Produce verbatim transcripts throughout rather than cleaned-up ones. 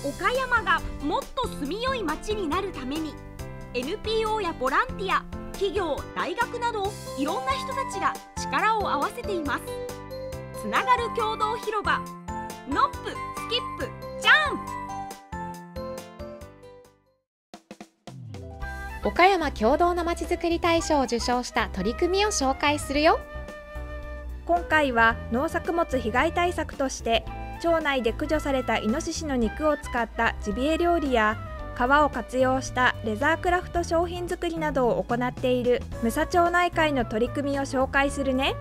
岡山がもっと住みよい街になるために エヌピーオー やボランティア、企業、大学などいろんな人たちが力を合わせています。つながる共同広場、ノップ、スキップ、ジャンプ。 岡山共同のまちづくり大賞を受賞した取り組みを紹介するよ。 今回は農作物被害対策として町内で駆除されたイノシシの肉を使ったジビエ料理や皮を活用したレザークラフト商品作りなどを行っている武蔵町内会の取り組みを紹介するね。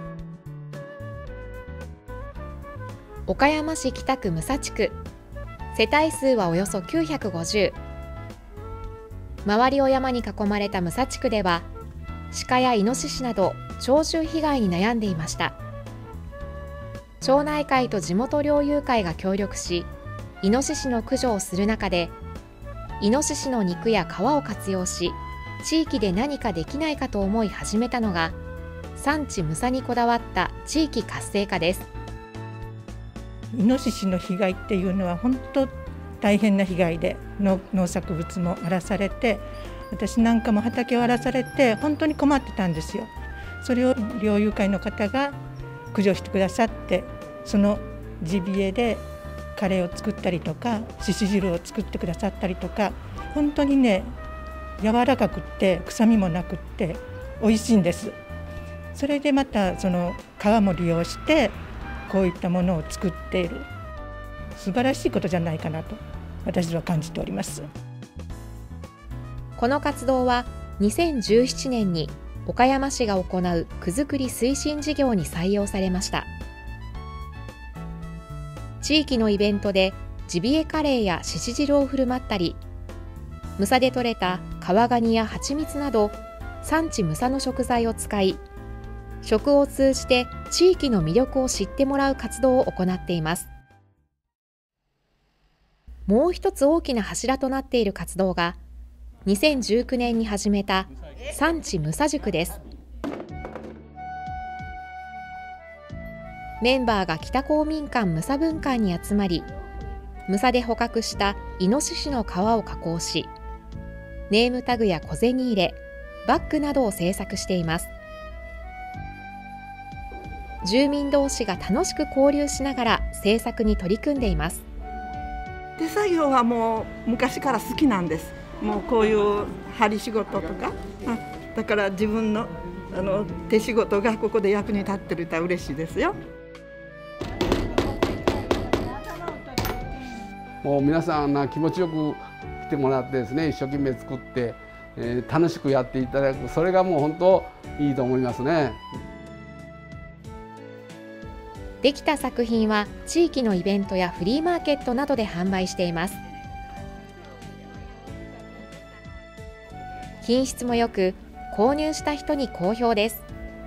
岡山市北区武蔵地区、世帯数はおよそきゅうひゃくごじゅう。周りを山に囲まれた武蔵地区では鹿やイノシシなど鳥獣被害に悩んでいました。町内会と地元猟友会が協力し、イノシシの駆除をする中で、イノシシの肉や皮を活用し、地域で何かできないかと思い始めたのが、産地むさにこだわった地域活性化です。 イノシシの被害っていうのは本当大変な被害で、農作物も荒らされて、私なんかも畑を荒らされて本当に困ってたんですよ。それを猟友会の方が駆除してくださって、そのジビエでカレーを作ったりとか、しし汁を作ってくださったりとか、本当にね、柔らかくって臭みもなくって美味しいんです。それでまたその皮も利用してこういったものを作っている、素晴らしいことじゃないかなと私は感じております。 この活動はにせんじゅうななねんに岡山市が行う区づくり推進事業に採用されました。地域のイベントでジビエカレーやしし汁を振る舞ったり、むさで採れた川ガニや蜂蜜など産地むさの食材を使い、食を通じて地域の魅力を知ってもらう活動を行っています。もう一つ大きな柱となっている活動が、にせんじゅうきゅうねんに始めた産地むさ塾です。メンバーが北公民館むさ分館に集まり、むさで捕獲したイノシシの皮を加工し、ネームタグや小銭入れ、バッグなどを制作しています。住民同士が楽しく交流しながら制作に取り組んでいます。 手作業はもう昔から好きなんです。もうこういう針仕事とか、あ、だから自分のあの手仕事がここで役に立ってると嬉しいですよ。 もう皆さんが気持ちよく来てもらってですね、一生懸命作って、えー、楽しくやっていただく、それがもう本当いいと思いますね。 できた作品は地域のイベントやフリーマーケットなどで販売しています。品質も良く、購入した人に好評です。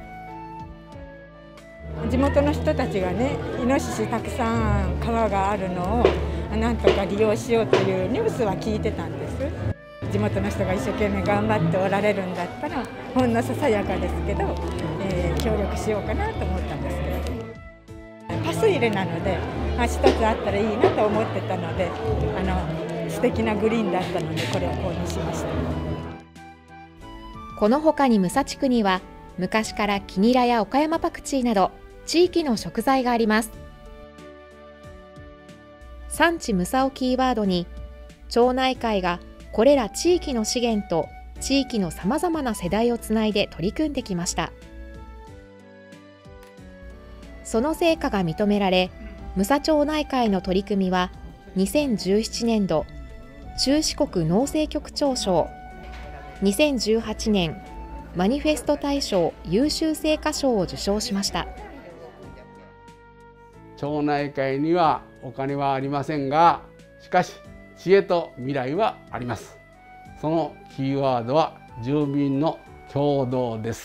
地元の人たちがね、イノシシたくさん皮があるのをなんとか利用しようというニュースは聞いてたんです。地元の人が一生懸命頑張っておられるんだったら、ほんのささやかですけど、えー、協力しようかなと思ったんですけど、パス入れなので、まあ、一つあったらいいなと思ってたので、あの素敵なグリーンだったのでこれを購入しました。 この他にむさ地区には昔からキニラや岡山パクチーなど地域の食材があります。産地むさをキーワードに、町内会がこれら地域の資源と地域のさまざまな世代をつないで取り組んできました。その成果が認められ、むさ町内会の取り組みはにせんじゅうななねん度中四国農政局長賞、にせんじゅうはちねんマニフェスト大賞優秀成果賞を受賞しました。 町内会にはお金はありませんが、しかし知恵と未来はあります。そのキーワードは住民の共同です。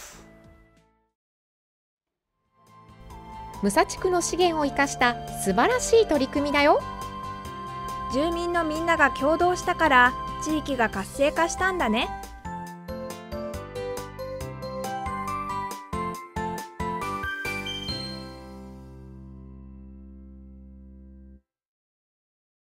むさ地区の資源を生かした素晴らしい取り組みだよ。 住民のみんなが協働したから地域が活性化したんだね。